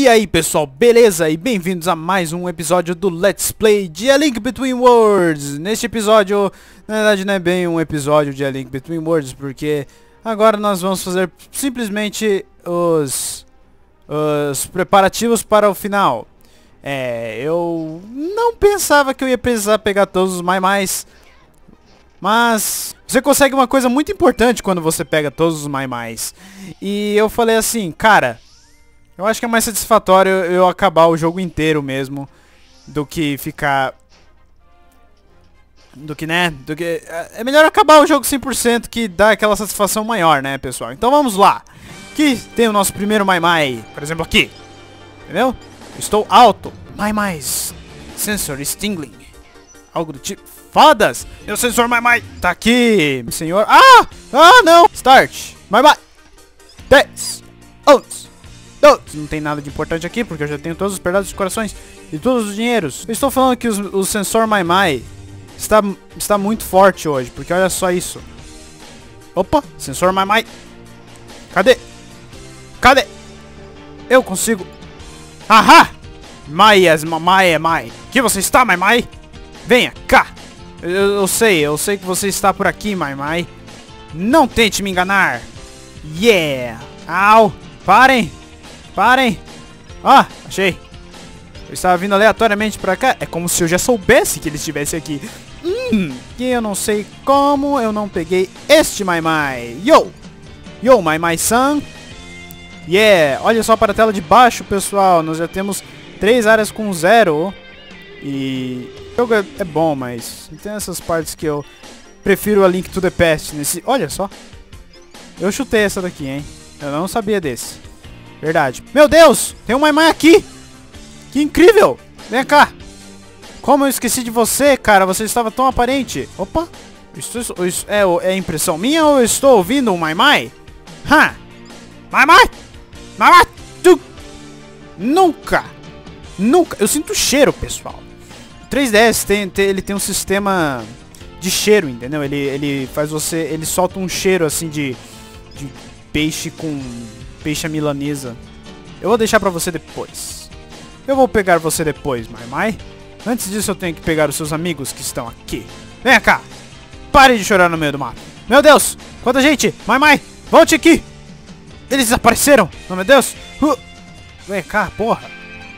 E aí pessoal, beleza? E bem-vindos a mais um episódio do Let's Play de A Link Between Worlds. Neste episódio, na verdade não é bem um episódio de A Link Between Worlds, porque agora nós vamos fazer simplesmente os preparativos para o final. Eu não pensava que eu ia precisar pegar todos os mais, mas você consegue uma coisa muito importante quando você pega todos os mais. E eu falei assim, cara, eu acho que é mais satisfatório eu acabar o jogo inteiro mesmo do que ficar... É melhor acabar o jogo 100% que dá aquela satisfação maior, né, pessoal? Então vamos lá. Aqui tem o nosso primeiro Mai, por exemplo, aqui. Entendeu? Estou alto. Mais. Sensor Stingling. Algo do tipo. Fodas! Meu sensor Mai tá aqui, senhor. Ah, não! Start. Mai. 10. 11. Não tem nada de importante aqui, porque eu já tenho todos os pedaços de corações e todos os dinheiros. Eu estou falando que o sensor Mai está muito forte hoje, porque olha só isso. Opa, sensor Mai. Cadê? Eu consigo. Ahá! Mai. Aqui você está, Mai? Venha cá. Eu sei que você está por aqui, Mai. Não tente me enganar. Yeah! Au! Parem! Ah, achei. Eu estava vindo aleatoriamente pra cá. É como se eu já soubesse que ele estivesse aqui. E eu não sei como eu não peguei este Mai. Yo, Mai-san. Yeah, olha só para a tela de baixo, pessoal. Nós já temos 3 áreas com 0. E o jogo é bom, mas tem essas partes que eu prefiro a Link to the Past nesse... Olha só. Eu chutei essa daqui, hein. Eu não sabia desse. Verdade. Meu Deus! Tem um Mai aqui! Que incrível! Vem cá! Como eu esqueci de você, cara? Você estava tão aparente. Opa! Isso é impressão minha ou eu estou ouvindo um Mai? Mai! Nunca! Eu sinto cheiro, pessoal. O 3DS ele tem um sistema de cheiro, entendeu? Ele faz você... Ele solta um cheiro assim de peixe com... Peixe milanesa. Eu vou deixar pra você depois. Eu vou pegar você depois, Mai. Antes disso eu tenho que pegar os seus amigos que estão aqui. Venha cá. Pare de chorar no meio do mato. Meu Deus, quanta gente. Mai, volte aqui. Eles desapareceram. Oh, meu Deus. Vem cá, porra.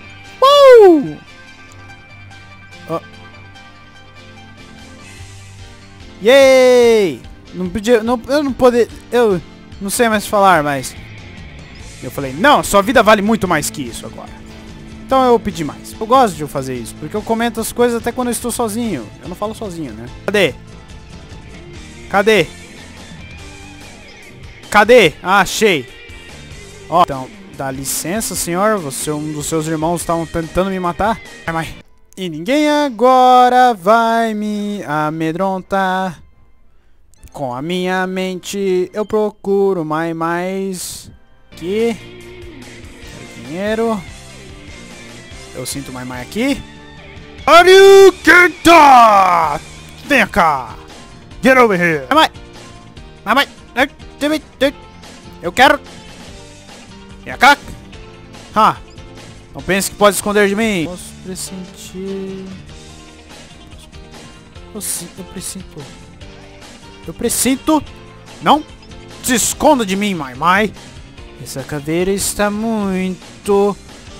Yay. Eu não poder... Eu não sei mais falar, mas... Eu falei, não, sua vida vale muito mais que isso agora. Então eu pedi mais. Eu gosto de fazer isso, porque eu comento as coisas até quando eu estou sozinho. Eu não falo sozinho, né? Cadê? Ah, achei. Ó, então, dá licença, senhor. Um dos seus irmãos estavam tentando me matar. Mai. E ninguém agora vai me amedrontar. Com a minha mente eu procuro mais. Aqui. Dinheiro. Eu sinto Mai aqui. Ariuketa! Vem cá! Get over here! Mai! Eu quero! Vem cá! Não pense que pode esconder de mim! Posso pressentir... Eu presinto! Não se esconda de mim, Mai! Essa caveira está muito...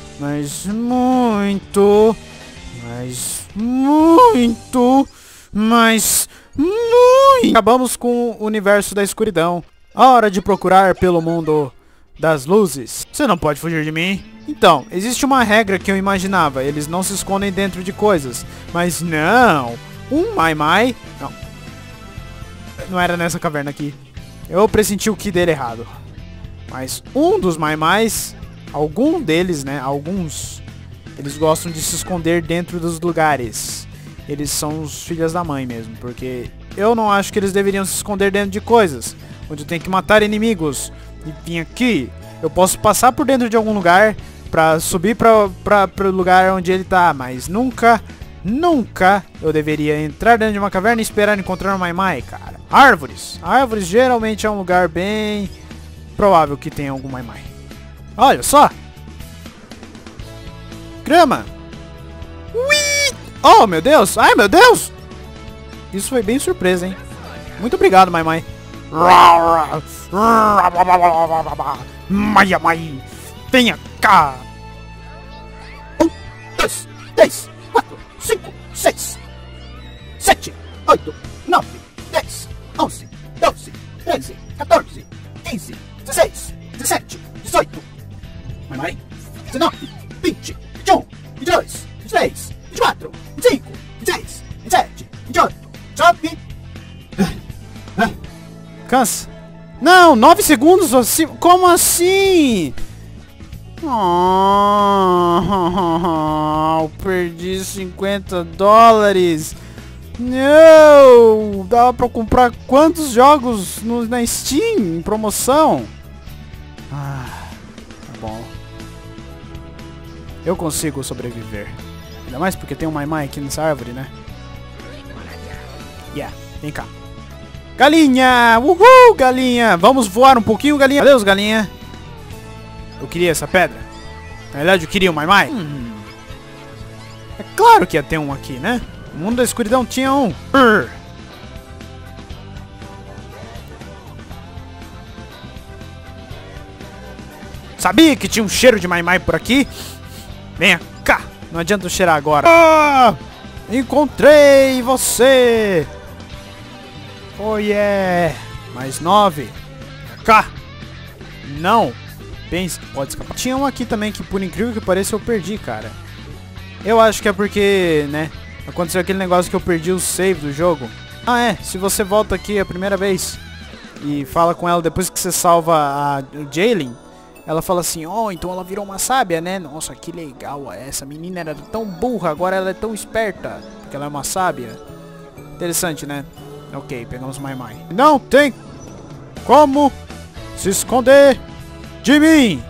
Acabamos com o universo da escuridão. Hora de procurar pelo mundo das luzes. Você não pode fugir de mim. Então, existe uma regra que eu imaginava. Eles não se escondem dentro de coisas. Mas não. Um Mai... Não era nessa caverna aqui. Eu pressenti o ki dele errado. Mas um dos Mai-Mais, algum deles, né, alguns, eles gostam de se esconder dentro dos lugares. Eles são os filhos da mãe mesmo, porque eu não acho que eles deveriam se esconder dentro de coisas, onde eu tenho que matar inimigos. E vim aqui, eu posso passar por dentro de algum lugar pra subir pro lugar onde ele tá, mas nunca eu deveria entrar dentro de uma caverna e esperar encontrar um Mai, cara. Árvores geralmente é um lugar bem... provável que tenha algum Mai. Olha só! grama. Ui! Oh, meu Deus! Ai, meu Deus! Isso foi bem surpresa, hein? Muito obrigado, Mai. Mai, venha cá! 1, 2, 3, 4, 5, 6, 7, 8, 9, 10, 11, 12, 13, 14, 15, 16, 17, 18, Mai, 19, 20, 21, 22, 23, 24, 25, 26, 27, 28, 29. Cansa. Não, 9 segundos assim. Como assim? Oh, eu perdi $50. Não! Dava pra comprar quantos jogos na Steam em promoção? Tá bom. Eu consigo sobreviver. Ainda mais porque tem um Mai aqui nessa árvore, né? Yeah, vem cá. Galinha! Uhul, galinha! Vamos voar um pouquinho, galinha. Adeus, galinha. Eu queria essa pedra. Na verdade, eu queria o Mai. É claro que ia ter um aqui, né? O mundo da escuridão tinha um. Sabia que tinha um cheiro de Mai por aqui? Venha cá! Não adianta eu cheirar agora. Ah! Encontrei você! Oh yeah! Mais 9. Cá! Não! Pense, pode escapar. Tinha um aqui também que, por incrível que pareça, eu perdi, cara. Eu acho que é porque, né? Aconteceu aquele negócio que eu perdi o save do jogo. Ah, é. Se você volta aqui a primeira vez e fala com ela depois que você salva a Jaylin, ela fala assim, oh, então ela virou uma sábia, né? Nossa, que legal. Essa menina era tão burra, agora ela é tão esperta. Porque ela é uma sábia. Interessante, né? Ok, pegamos Mai. Não tem como se esconder de mim.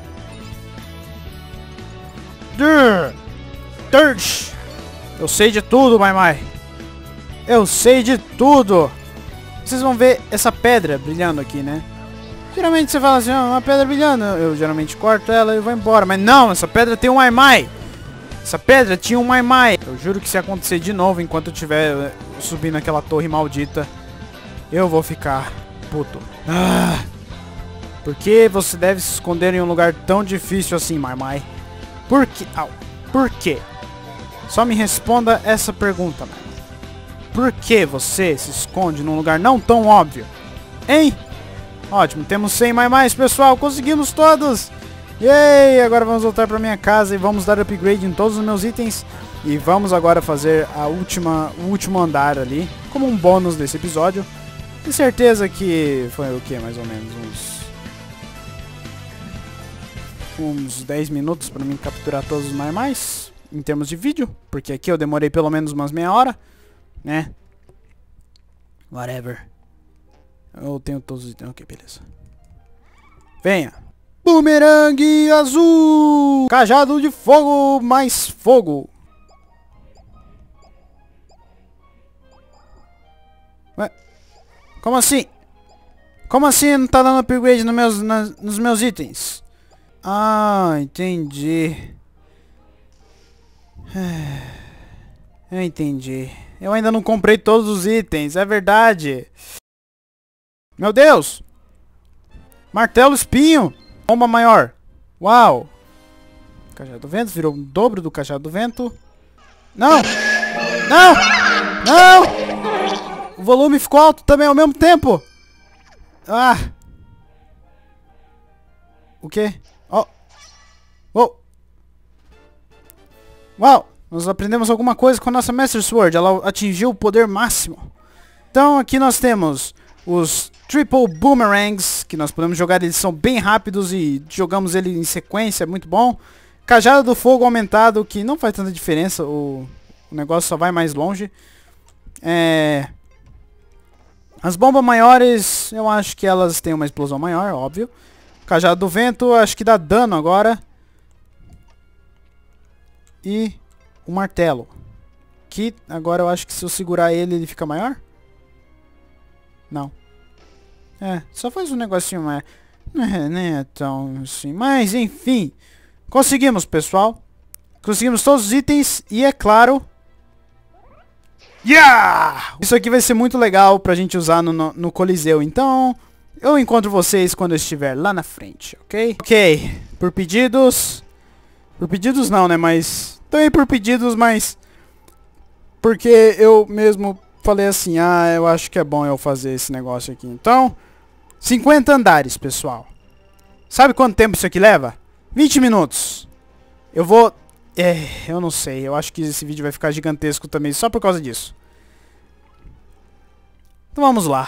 Eu sei de tudo, Mai. Eu sei de tudo. Vocês vão ver essa pedra brilhando aqui, né? Geralmente você fala assim, oh, uma pedra brilhando. Eu geralmente corto ela e vou embora. Mas não, essa pedra tem um Mai. Essa pedra tinha um Mai. Eu juro que se acontecer de novo enquanto eu estiver subindo aquela torre maldita, eu vou ficar puto. Por que você deve se esconder em um lugar tão difícil assim, Mai? Por que? Por quê? Só me responda essa pergunta, Mai. Por que você se esconde num lugar não tão óbvio? Hein? Ótimo, temos 100 Mai, pessoal. Conseguimos todos! Yay! Agora vamos voltar para minha casa e vamos dar upgrade em todos os meus itens. E vamos agora fazer o último andar ali, como um bônus desse episódio. Tenho certeza que foi o que? Mais ou menos uns 10 minutos para mim capturar todos os Mai em termos de vídeo. Porque aqui eu demorei pelo menos umas meia hora, né? Whatever. Eu tenho todos os itens. Ok, beleza. Venha. Bumerangue azul! Cajado de fogo, mais fogo! Ué? Como assim? Como assim não tá dando upgrade nos meus itens? Ah, entendi. Eu entendi. Eu ainda não comprei todos os itens, é verdade. Meu Deus! Martelo espinho! Bomba maior. Uau! Cajado do vento virou o dobro do cajado do vento. Não! Não! Não! O volume ficou alto também ao mesmo tempo. Ah! O quê? Oh! Oh! Uau! Nós aprendemos alguma coisa com a nossa Master Sword. Ela atingiu o poder máximo. Então aqui nós temos os Triple Boomerangs, que nós podemos jogar, eles são bem rápidos e jogamos ele em sequência, muito bom. Cajado do fogo aumentado, que não faz tanta diferença, o negócio só vai mais longe. As bombas maiores, eu acho que elas têm uma explosão maior, óbvio. Cajado do vento, acho que dá dano agora. E o martelo, que agora eu acho que se eu segurar ele, ele fica maior? Não. Só faz um negocinho mais... Não é tão assim. Mas, enfim. Conseguimos, pessoal. Conseguimos todos os itens e, é claro... Yeah! Isso aqui vai ser muito legal pra gente usar no Coliseu. Então, eu encontro vocês quando eu estiver lá na frente, ok? Ok, por pedidos... Por pedidos não, né? Mas... Também por pedidos, mas... Porque eu mesmo falei assim, ah, eu acho que é bom eu fazer esse negócio aqui. Então, 50 andares, pessoal. Sabe quanto tempo isso aqui leva? 20 minutos. Eu vou... eu não sei. Eu acho que esse vídeo vai ficar gigantesco também só por causa disso. Então vamos lá.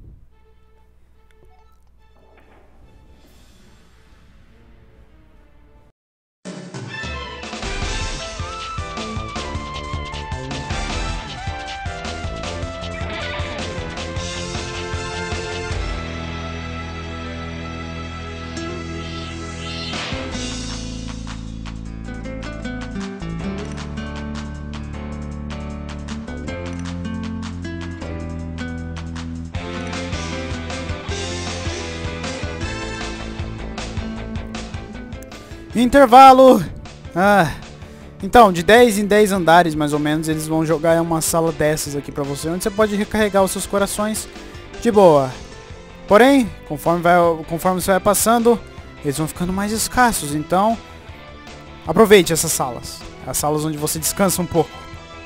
Intervalo. Então, de 10 em 10 andares, mais ou menos, eles vão jogar uma sala dessas aqui pra você, onde você pode recarregar os seus corações de boa. Porém, conforme você vai passando, eles vão ficando mais escassos. Então, aproveite essas salas. As salas onde você descansa um pouco.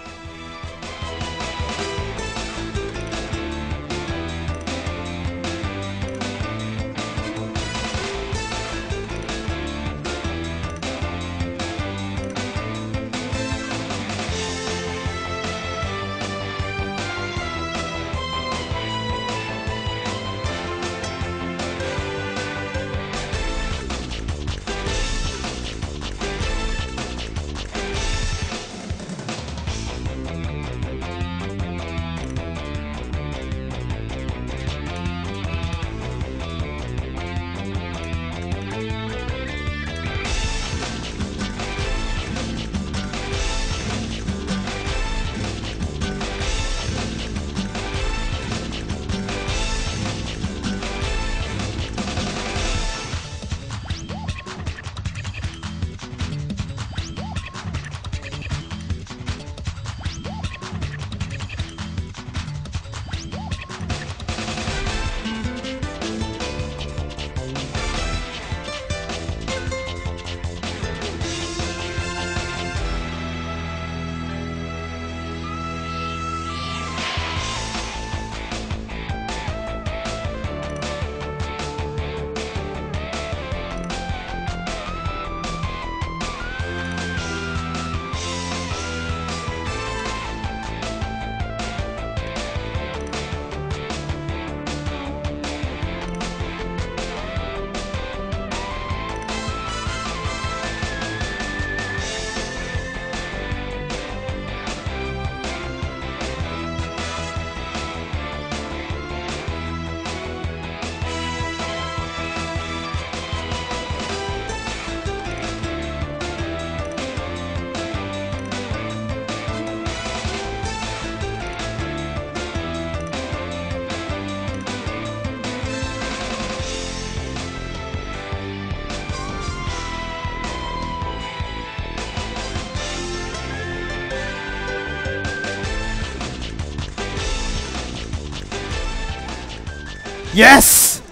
Yes!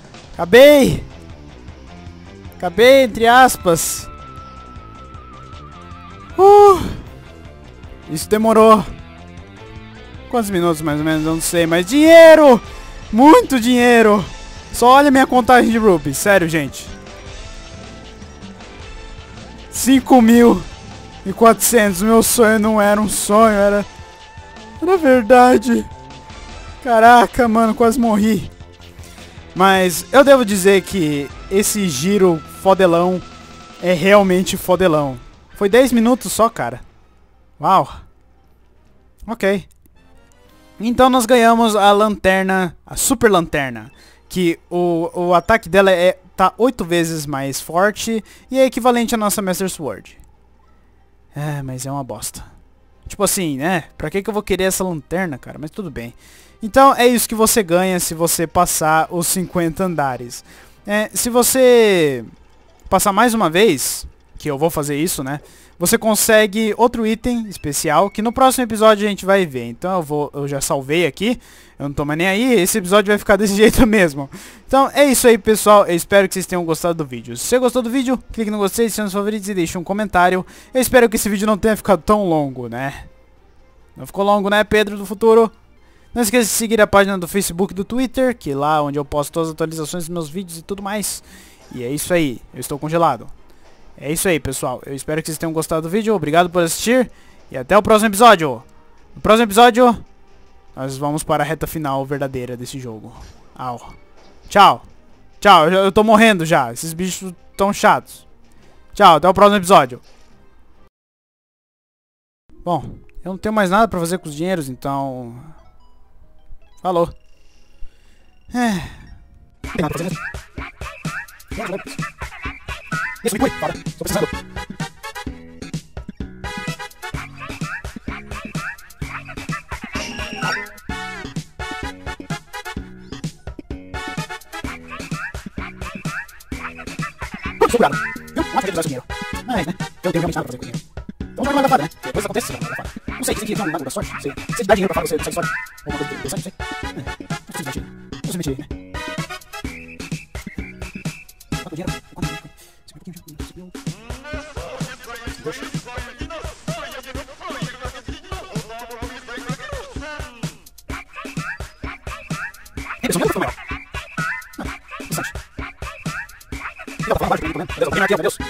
Acabei! Acabei, entre aspas. Isso demorou. Quantos minutos mais ou menos? Eu não sei, mas dinheiro! Muito dinheiro! Só olha a minha contagem de rupees, sério, gente. 5.400. Meu sonho não era um sonho, era verdade. Caraca, mano, quase morri. Mas eu devo dizer que esse giro fodelão é realmente fodelão. Foi 10 minutos só, cara. Uau. Ok. Então nós ganhamos a lanterna, a super lanterna. Que o ataque dela tá 8 vezes mais forte e é equivalente à nossa Master Sword. Mas é uma bosta. Tipo assim, né? Pra que eu vou querer essa lanterna, cara? Mas tudo bem. Então é isso que você ganha se você passar os 50 andares. Se você passar mais uma vez, que eu vou fazer isso, né? Você consegue outro item especial que no próximo episódio a gente vai ver. Então eu já salvei aqui, eu não tô mais nem aí, esse episódio vai ficar desse jeito mesmo. Então é isso aí, pessoal, eu espero que vocês tenham gostado do vídeo. Se você gostou do vídeo, clique no gostei, se nos favoritos e deixe um comentário. Eu espero que esse vídeo não tenha ficado tão longo, né? Não ficou longo, né, Pedro do futuro? Não esqueça de seguir a página do Facebook e do Twitter, que é lá onde eu posto todas as atualizações dos meus vídeos e tudo mais. E é isso aí, eu estou congelado. É isso aí, pessoal. Eu espero que vocês tenham gostado do vídeo. Obrigado por assistir. E até o próximo episódio. No próximo episódio, nós vamos para a reta final verdadeira desse jogo. Au. Tchau. Tchau. Eu tô morrendo já. Esses bichos tão chatos. Tchau. Até o próximo episódio. Bom, eu não tenho mais nada pra fazer com os dinheiros, então... Falou. Isso, me cuide, fala. Tô precisando. Estou curado. Viu? Não acho que usar esse dinheiro. Mas, né? Eu tenho realmente nada pra fazer com o dinheiro. Então joga mais da fada, né? Porque coisas acontecem, você joga mais da fada. Não sei, dizem que tem um mago da sorte. Não sei. Se dá dinheiro pra fada, você sai sorte. Ou uma coisa interessante, não sei. Não precisa mentir. Não precisa mentir, né? Quanto dinheiro? Quanto dinheiro? Pessoal, meu melhor. Interessante. Ela tá falando baixo, não tem problema. Meu Deus, alguém aqui, meu Deus.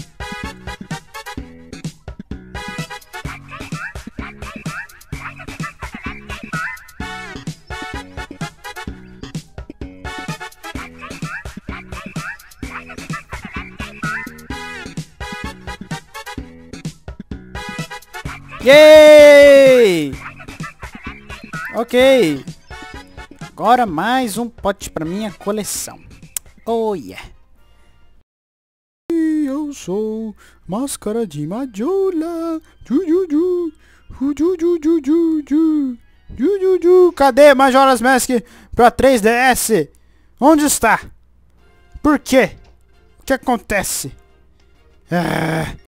Yay! Ok. Agora mais um pote pra minha coleção. Oh yeah. Eu sou Máscara de Majola. Cadê Majora's Mask pra 3DS? Onde está? Por quê? O que acontece?